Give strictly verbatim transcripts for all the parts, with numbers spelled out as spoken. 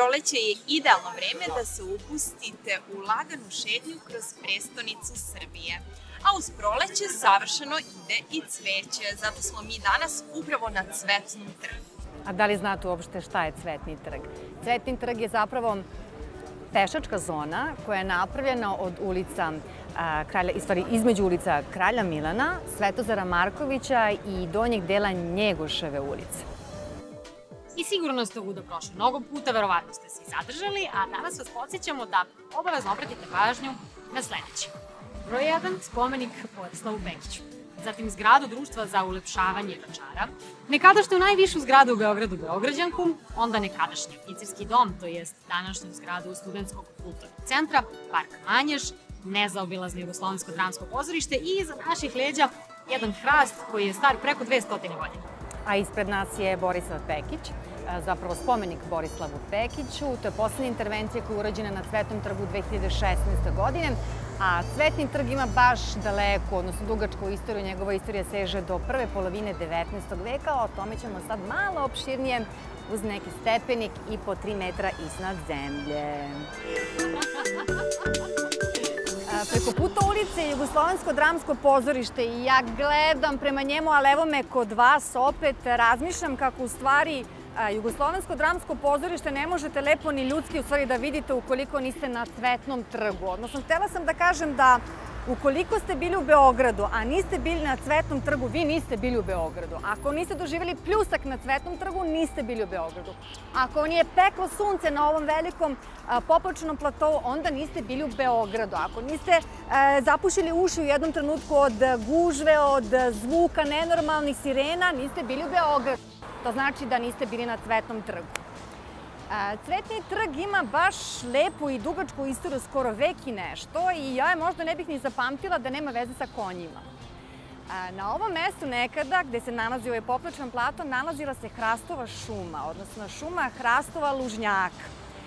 Proleće je idealno vreme da se upustite u laganu šetnju kroz prestonicu Srbije. A uz proleće savršeno ide i cveće, zato smo mi danas upravo na Cvetnom trgu. A da li znate uopšte šta je Cvetni trg? Cvetni trg je zapravo pešačka zona koja je napravljena od ulica, između ulica Kralja Milana, Svetozara Markovića i donjeg dela Njegoševe ulice. I sigurno ste ovuda prošli mnogo puta, verovatno ste se i zadržali, a danas vas podsjećamo da obavezno obratite pažnju na sledeće. Broj jedan, spomenik Borislavu Pekiću. Zatim zgradu Društva za ulepšavanje Vračara, nekadašnju najvišu zgradu u Beogradu Beograđanku, onda nekadašnji oficirski dom, to jest današnju zgradu Studentskog kulturnog centra, Park Manjež, nezaobilazno Jugoslovensko dramsko pozorište i iza naših leđa jedan hrast koji je star preko dvesta godina. A ispred nas je Borislav Pekić, zapravo spomenik Borislavu Pekiću. To je poslednja intervencija koja je urađena na Cvetnom trgu dve hiljade šesnaeste. godine, a Cvetni trg ima baš daleko, odnosno dugačku istoriju. Njegova istorija seže do prve polovine devetnaestog veka, o tome ćemo sad malo opširnije uz neki stepenik i po tri metra iznad zemlje. Preko puta ulice je Jugoslovensko dramsko pozorište i ja gledam prema njemu, ali evo me kod vas opet razmišljam kako u stvari Jugoslovensko dramsko pozorište ne možete lepo ni ljudski u stvari da vidite ukoliko niste na Cvetnom trgu. Odnosno, htela sam da kažem da ukoliko ste bili u Beogradu, a niste bili na Cvetnom trgu, vi niste bili u Beogradu. Ako niste doživjeli pljusak na Cvetnom trgu, niste bili u Beogradu. Ako nije peklo sunce na ovom velikom poplačenom platovu, onda niste bili u Beogradu. Ako niste zapušili uši u jednom trenutku od gužve, od zvuka nenormalnih sirena, niste bili u Beogradu. To znači da niste bili na Cvetnom trgu. Cvetni trg ima baš lepu i dugačku istoriju, skoro vek i nešto, i ja je možda ne bih ni zapamtila da nema veze sa konjima. Na ovom mestu nekada, gde se nalazi ovaj poplačan plato, nalazila se hrastova šuma, odnosno šuma hrastova lužnjaka.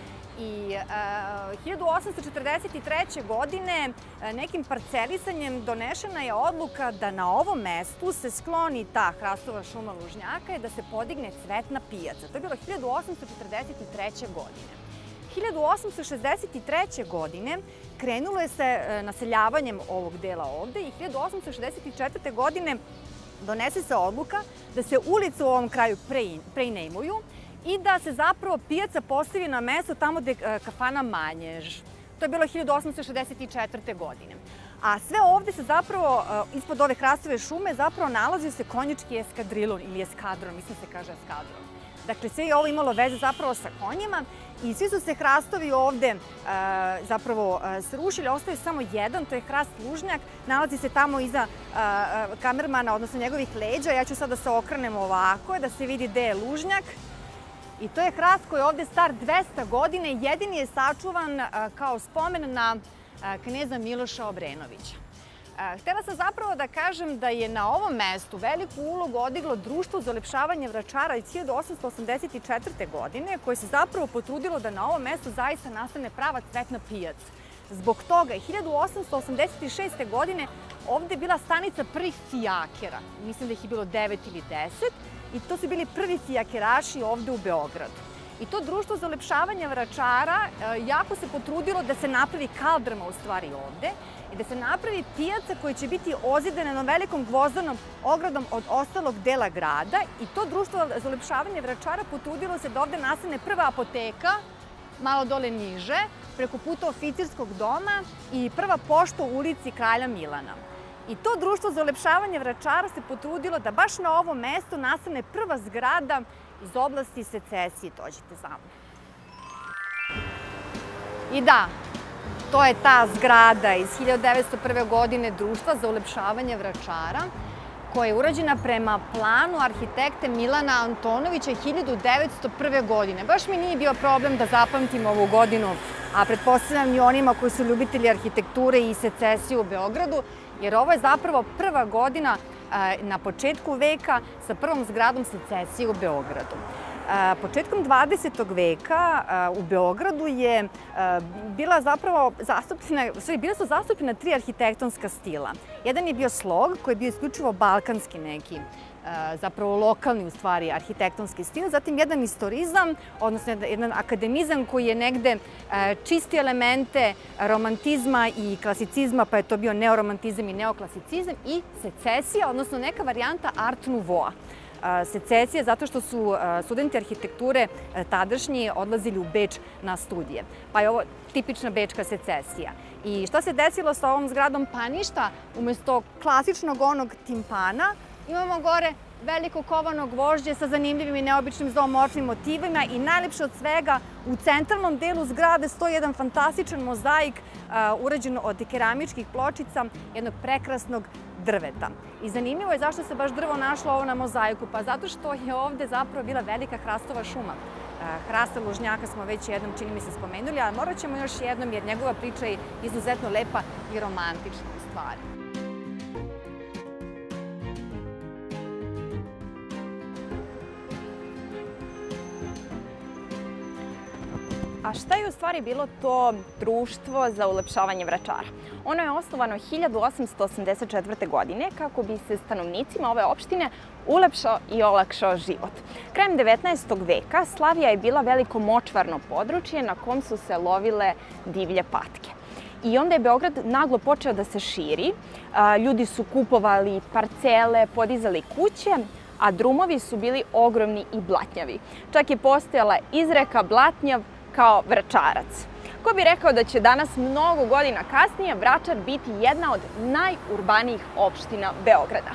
I hiljadu osamsto četrdeset treće. godine nekim parcelisanjem donešena je odluka da na ovom mestu se skloni ta hrastova šuma lužnjaka i da se podigne Cvetna pijaca. To je bilo hiljadu osamsto četrdeset treće. godine. hiljadu osamsto šezdeset treće. godine krenulo je se naseljavanjem ovog dela ovde i hiljadu osamsto šezdeset četvrte. godine donese se odluka da se ulice u ovom kraju preinejmuju i da se zapravo pijaca postavi na mesto tamo gde je kafana Manjež. To je bilo hiljadu osamsto šezdeset četvrte. godine. A sve ovde se zapravo, ispod ove hrastove šume, zapravo nalazio se konjički eskadrilon ili eskadron, mislim se kaže eskadron. Dakle, sve je ovo imalo veze zapravo sa konjima i svi su se hrastovi ovde zapravo srušili. Ostaje samo jedan, to je hrast lužnjak. Nalazi se tamo iza kamermana, odnosno njegovih leđa. Ja ću sad da se okrenem ovako, da se vidi gde je lužnjak. I to je hrast koji je ovde star dvesta godina i jedini je sačuvan kao spomen na kneza Miloša Obrenovića. Htela sam zapravo da kažem da je na ovom mestu veliku ulogu odiglo Društvo za ulepšavanje Vračara iz hiljadu osamsto osamdeset četvrte. godine, koje se zapravo potrudilo da na ovom mestu zaista nastane prava Cvetna pijaca. Zbog toga je hiljadu osamsto osamdeset šeste. godine ovde bila stanica prvih fijakera. Mislim da ih je bilo devet ili deset. I to su bili prvi fijakeraši ovde u Beogradu. I to Društvo za ulepšavanje Vračara jako se potrudilo da se napravi kaldrma u stvari ovde i da se napravi pijaca koja će biti ozidana na velikom gvozdanom ogradom od ostalog dela grada. I to Društvo za ulepšavanje Vračara potrudilo se da ovde nastane prva apoteka, malo dole niže, preko puta oficirskog doma i prva pošta u ulici Kralja Milana. I to Društvo za ulepšavanje Vračara se potrudilo da baš na ovom mestu nastane prva zgrada iz oblasti secesije. Dođite za mnom. I da, to je ta zgrada iz hiljadu devetsto prve. godine Društva za ulepšavanje Vračara, koja je urađena prema planu arhitekte Milana Antonovića hiljadu devetsto prve. godine. Baš mi nije bio problem da zapamtim ovu godinu, a pretpostavljam i onima koji su ljubitelji arhitekture i secesije u Beogradu, jer ovo je zapravo prva godina na početku veka sa prvom zgradom secesije u Beogradu. Početkom dvadesetog veka u Beogradu je bila zapravo zastupljena, bile su zastupljena tri arhitektonska stila. Jedan je bio slog, koji je bio isključivo balkanski neki zapravo lokalni u stvari arhitektonski stil, zatim jedan istorizam, odnosno jedan akademizam koji je negde čisti elemente romantizma i klasicizma, pa je to bio neoromantizam i neoklasicizam, i secesija, odnosno neka varijanta Art Nouveau-a. Secesije zato što su studenti arhitekture tadašnji odlazili u Beč na studije. Pa je ovo tipična bečka secesija. I šta se desilo sa ovom zgradom? Pa ništa, umesto klasičnog onog timpana imamo gore veliko kovano gvožđe sa zanimljivim i neobičnim zoomorfnim motivima i najlepše od svega, u centralnom delu zgrade stoji jedan fantastičan mozaik urađen od keramičkih pločica jednog prekrasnog drveta. I zanimljivo je zašto se baš drvo našlo ovo na mozaiku, pa zato što je ovde zapravo bila velika hrastova šuma. Hrasta lužnjaka smo već jednom, čini mi se, spomenuli, a morat ćemo još jednom jer njegova priča je izuzetno lepa i romantična u stvari. A šta je u stvari bilo to društvo za ulepšavanje Vračara? Ono je osnovano hiljadu osamsto osamdeset četvrte. godine kako bi se stanovnicima ove opštine ulepšao i olakšao život. Krajem devetnaestog veka Slavija je bila veliko močvarno područje na kom su se lovile divlje patke. I onda je Beograd naglo počeo da se širi, ljudi su kupovali parcele, podizali kuće, a drumovi su bili ogromni i blatnjavi. Čak je postojala izreka blatnjav kao Vračarac. Ko bi rekao da će danas, mnogo godina kasnije, Vračar biti jedna od najurbanijih opština Beograda.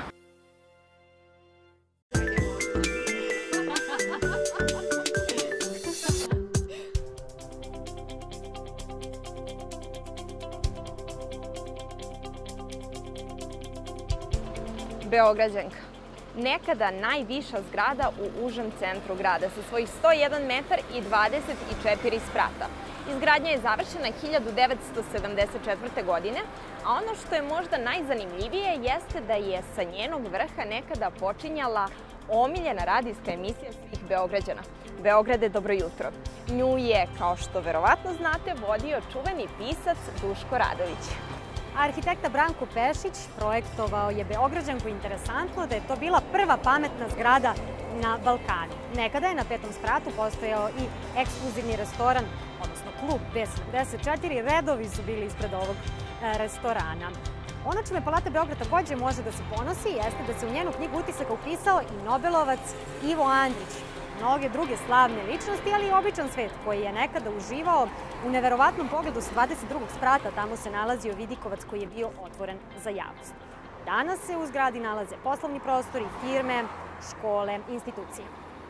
Beograđanka. Nekada najviša zgrada u užem centru grada sa svojih sto jedan metar i dvadeset četiri sprata. Izgradnja je završena hiljadu devetsto sedamdeset četvrte. godine, a ono što je možda najzanimljivije jeste da je sa njenog vrha nekada počinjala omiljena radijska emisija svih Beograđana. Beograde, dobro jutro. Nju je, kao što verovatno znate, vodio čuveni pisac Duško Radović. Arhitekta Branko Pešić projektovao je Beograđanku. Interesantno da je to bila prva pametna zgrada na Balkanu. Nekada je na petom spratu postojao i ekskluzivni restoran, odnosno klub B sedamdeset četiri. Redovi su bili ispred ovog restorana. Ono čime Palata Beograd takođe može da se ponosi jeste da se u njenu knjigu utisaka upisao i Nobelovac Ivo Andrić. Mnoge druge slavne ličnosti, ali i običan svet koji je nekada uživao u neverovatnom pogledu s dvadeset drugog sprata. Tamo se nalazio vidikovac koji je bio otvoren za javnost. Danas se u zgradi nalaze poslovni prostori, firme, škole, institucije.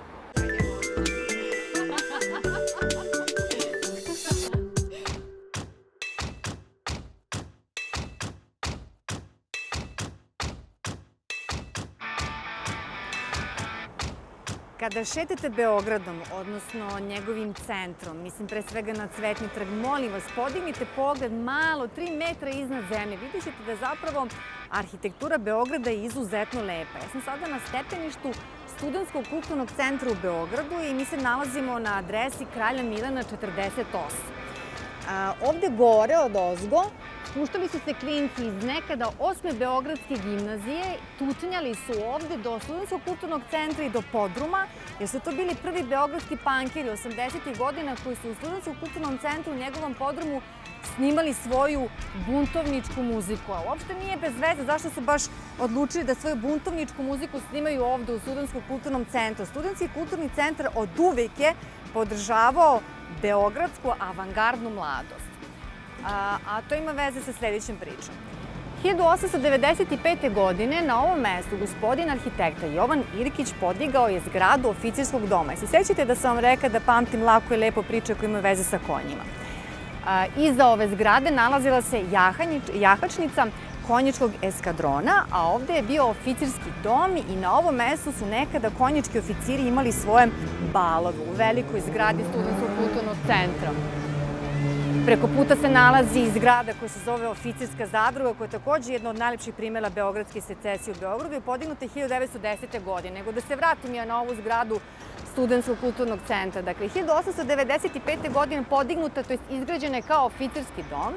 Kada šetate Beogradom, odnosno njegovim centrom, mislim pre svega na Cvetni trg, molim vas, podignite pogled malo, tri metra iznad zemlje. Vidjet ćete da zapravo arhitektura Beograda je izuzetno lepa. Ja sam sada na stepeništu Studentskog kulturnog centra u Beogradu i mi se nalazimo na adresi Kralja Milana četrdeset osam. Ovde gore od ozgo spuštali su se klinci iz nekada osme Beogradske gimnazije, tutnjali su ovde do Studentskog kulturnog centra i do podruma, jer su to bili prvi beogradski pankeri osamdesetih godina koji su u Studentskom kulturnom centru u njegovom podrumu snimali svoju buntovničku muziku. A uopšte nije bez veze zašto su baš odlučili da svoju buntovničku muziku snimaju ovde u Studentskom kulturnom centru. Studentski kulturni centar od uvek je podržavao beogradsku avangardnu mladost. A, a to ima veze sa sledećom pričom. hiljadu osamsto devedeset pete. godine na ovom mestu gospodin arhitekta Jovan Irkić podigao je zgradu oficirskog doma. I se sećate da sam vam rekla da pamtim lako i lepo priče koje imaju veze sa konjima. A, iza ove zgrade nalazila se jahanjič, jahačnica konjičkog eskadrona, a ovde je bio oficirski dom i na ovom mestu su nekada konjički oficiri imali svoje balove u velikoj zgradi Studentskog kulturnog centra. Preko puta se nalazi zgrada koja se zove Oficirska zadruga, koja je takođe jedna od najlepših primjera beogradske secesije u Beogradu i podignuta je hiljadu devetsto desete. godine. Nego da se vratim ja na ovu zgradu Studentskog kulturnog centra. Dakle, hiljadu osamsto devedeset pete. godine podignuta, to je izgrađena je kao oficirski dom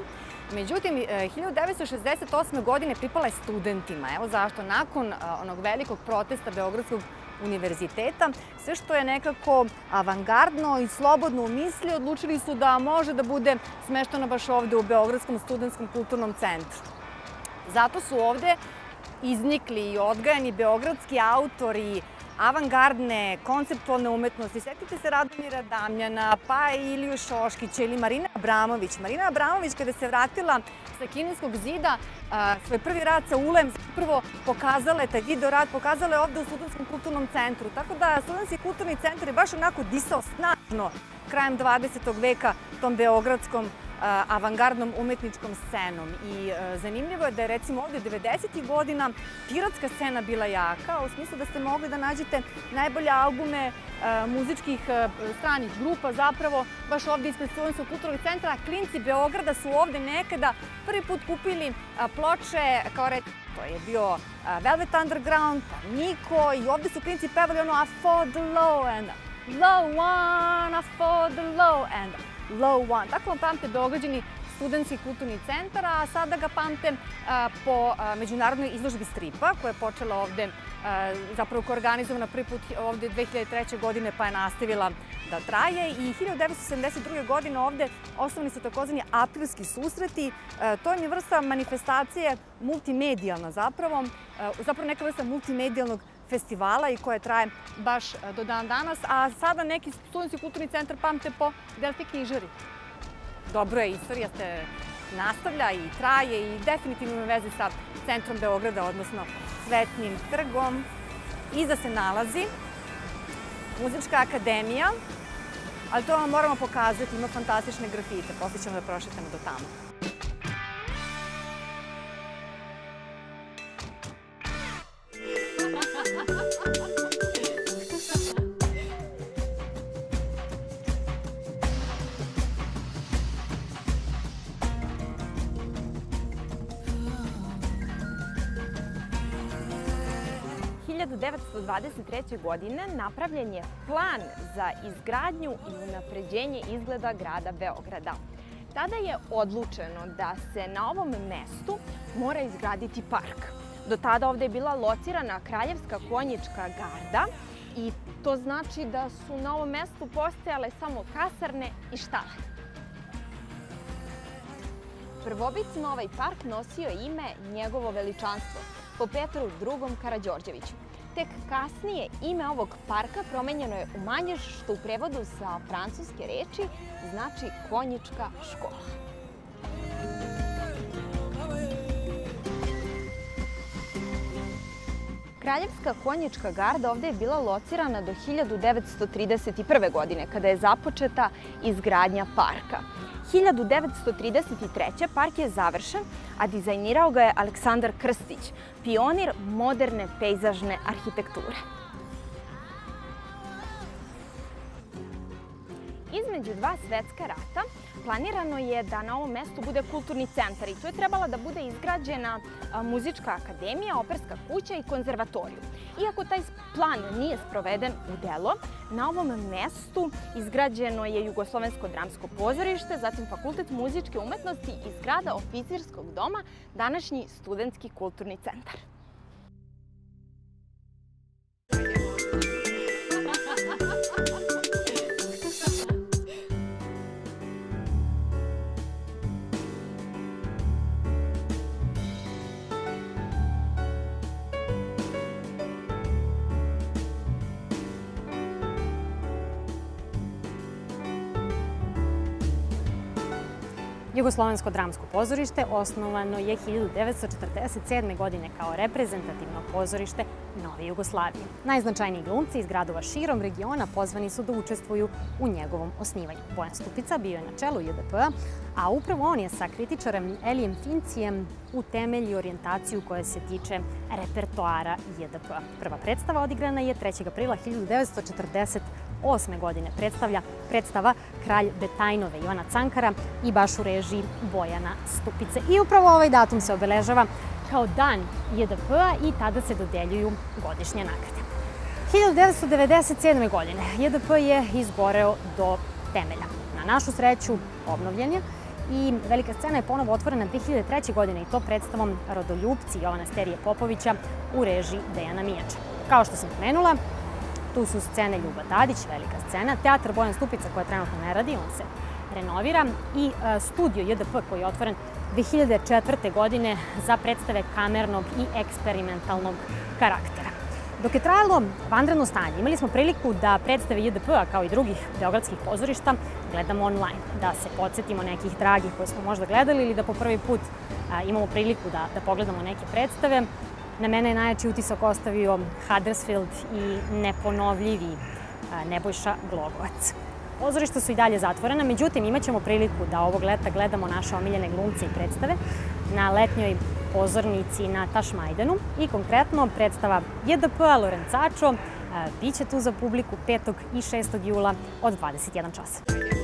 Međutim, hiljadu devetsto šezdeset osme. godine pripala je studentima. Evo zašto. Nakon onog velikog protesta Beogradskog univerziteta, sve što je nekako avangardno i slobodno u misli, odlučili su da može da bude smešteno baš ovde u Beogradskom studentskom kulturnom centru. Zato su ovde iznikli i odgajani beogradski autori avangardne, konceptualne umetnosti. Sjetite se Radomira Damjana, pa Iliju Šoškića ili Marina Abramović. Marina Abramović, kada se vratila sa Kineskog zida, svoj prvi rad sa ulem, prvo pokazala je taj video rad, pokazala je ovde u Studentskom kulturnom centru. Tako da Studentski kulturni centar je baš onako disao snažno krajem dvadesetog veka tom beogradskom avangardnom umetničkom scenom. I zanimljivo je da je recimo ovde devedesetih godina pirotska scena bila jaka, u smislu da ste mogli da nađete najbolje albume muzičkih stranih grupa zapravo baš ovde ispred Studentskog kulturnog centra. A klinci Beograda su ovde nekada prvi put kupili ploče, kao reći, to je bio Velvet Underground, pa Niko, i ovde su klinci pevali ono I for the low and low one, I for the low and low one. Tako vam pamte Beograđani Studentski kulturni centar, a sada ga pamte po međunarodnoj izložbi stripa koja je počela ovde, zapravo koja je organizovana prvi put ovde dve hiljade treće. godine pa je nastavila da traje. I hiljadu devetsto sedamdeset druge. godine ovde osnovani su takozvani aprilski susreti. To je vrsta manifestacije multimedijalna zapravo, zapravo neka vrsta multimedijalnog festivala i koje traje baš do dan danas, a sada neki Studentski kulturni centar pamte po Delfi knjižari. Dobro je, istorija se nastavlja i traje i definitivno ima veze sa centrom Beograda, odnosno Cvetnim trgom. Iza se nalazi Muzička akademija, ali to vam moramo pokazati, ima fantastične grafite, posle ćemo da prošetamo do tamo. hiljadu devetsto dvadeset treće. godine napravljen je plan za izgradnju i unapređenje izgleda grada Beograda. Tada je odlučeno da se na ovom mestu mora izgraditi park. Do tada ovde je bila locirana Kraljevska konjička garda i to znači da su na ovom mestu postojale samo kasarne i štale. Prvobitno ovaj park nosio ime Njegovo veličanstvo po Petru drugom Karađorđeviću. Tek kasnije ime ovog parka promenjeno je u Manjež, što u prevodu sa francuske reči znači konjička škola. Kraljevska konjička garda ovde je bila locirana do hiljadu devetsto trideset prve. godine, kada je započeta izgradnja parka. hiljadu devetsto trideset treće. park je završen, a dizajnirao ga je Aleksandar Krstić, pionir moderne pejzažne arhitekture. Između dva svetska rata planirano je da na ovom mestu bude kulturni centar i tu je trebala da bude izgrađena muzička akademija, operska kuća i konzervatorijum. Iako taj plan nije sproveden u delo, na ovom mestu izgrađeno je Jugoslovensko dramsko pozorište, zatim Fakultet muzičke umetnosti i zgrada oficirskog doma, današnji Studentski kulturni centar. Jugoslovensko dramsko pozorište osnovano je hiljadu devetsto četrdeset sedme. godine kao reprezentativno pozorište Nove Jugoslavije. Najznačajniji glumci iz gradova širom regiona pozvani su da učestvuju u njegovom osnivanju. Bojan Stupica bio je na čelu J D P-a, a upravo on je sa kritičarem Elijem Fincijem utemelji orijentaciju koja se tiče repertoara J D P-a. Prva predstava odigrana je trećeg aprila hiljadu devetsto četrdeset osme. godine. Predstavlja predstava Kralj Betajnove Ivana Cankara i baš u režiji Bojana Stupice. I upravo ovaj datum se obeležava kao dan J D P-a i tada se dodeljuju godišnje nagrade. hiljadu devetsto devedeset sedme. godine J D P je izgoreo do temelja. Na našu sreću obnovljen je i Velika scena je ponovo otvorena dve hiljade treće. godine i to predstavom Rodoljupci Jovana Sterije Popovića u režiji Dejana Mijača. Kao što sam pomenula, tu su scene Ljuba Tadić, Velika scena, teatar Bojan Stupica koja trenutno ne radi, on se renovira, i studio J D P koji je otvoren dve hiljade četvrte. godine za predstave kamernog i eksperimentalnog karaktera. Dok je trajalo vanredno stanje, imali smo priliku da predstave J D P-a kao i drugih beogradskih pozorišta gledamo online, da se podsjetimo nekih dragih koje smo možda gledali ili da po prvi put imamo priliku da, da pogledamo neke predstave. Na mene je najjači utisak ostavio Huddersfield i neponovljivi Nebojša Glogovac. Pozorišta su i dalje zatvorena, međutim imat ćemo priliku da ovog leta gledamo naše omiljene glumce i predstave na letnjoj pozornici na Tašmajdanu i konkretno predstava J D P-a Lorencačo biće tu za publiku petog i šestog jula od dvadeset jedan čas.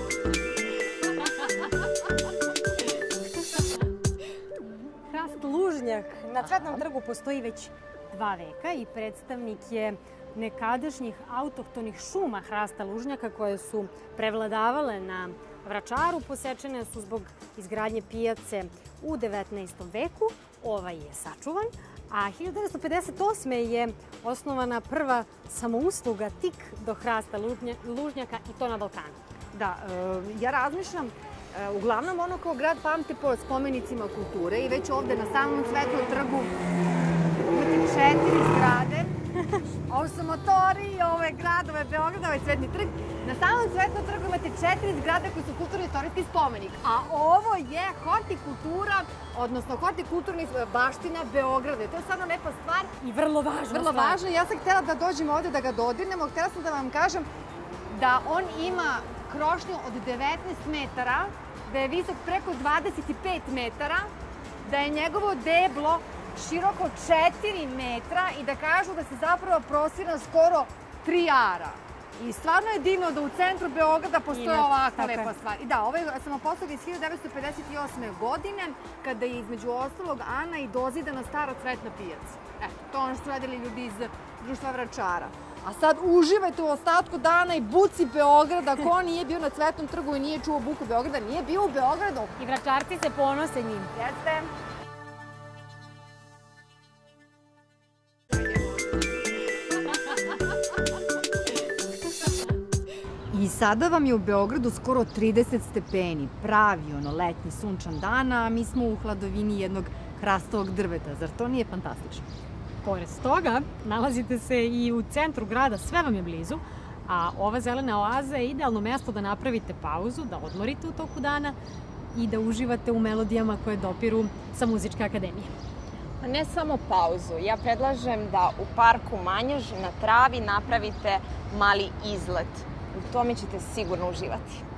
Hrast lužnjak na Cvetnom trgu postoji već dva veka i predstavnik je nekadašnjih autohtonih šuma hrasta lužnjaka koje su prevladavale na Vračaru. Posečene su zbog izgradnje pijace u devetnaestom veku. Ovaj je sačuvan, a hiljadu devetsto pedeset osme. je osnovana prva samousluga tik do hrasta lužnjaka i to na Balkanu. Da, ja razmišljam, uglavnom ono kao grad pamte po spomenicima kulture i već ovde na samom Cvetnom trgu imate četiri zgrade. Ovo su motori, ovo je grad, ovo je Beograd, ovo je Cvetni trg. Na samom Cvetnom trgu imate četiri zgrade koji su kulturno-istorijski spomenik. A ovo je hortikultura, odnosno hortikulturni baština Beograda. To je stvarno lepa stvar. I vrlo važna stvar. Vrlo važna. Ja sam htjela da dođem ovde da ga dodirnemo. Htjela sam da vam kažem da on ima krošnju od devetnaest metara, da je visok preko dvadeset pet metara, da je njegovo deblo široko četiri metra i da kažu da se zapravo prostire skoro tri ara. I stvarno je divno da u centru Beograda postoje ovakva lepa stvar. I da, ovo je samoposluga iz hiljadu devetsto pedeset osme. godine, kada je između ostalog Ana i dozidana stara cvetna pijaca. Eto, to ono što su radili ljudi iz društva Vračara. A sad uživajte u ostatku dana i buci Beograda. Ko nije bio na Cvetnom trgu i nije čuo buku Beograda, nije bio u Beogradu. I Vračarci se ponose njim. Jeste. I sada vam je u Beogradu skoro trideset stepeni, pravi ono letnji sunčan dan, a mi smo u hladovini jednog hrastovog drveta. Zar to nije fantastično? Pored toga, nalazite se i u centru grada, sve vam je blizu, a ova zelena oaza je idealno mesto da napravite pauzu, da odmorite u toku dana i da uživate u melodijama koje dopiru sa Muzičke akademije. Ne samo pauzu, ja predlažem da u parku Manjaž na travi napravite mali izlet. U tome ćete sigurno uživati.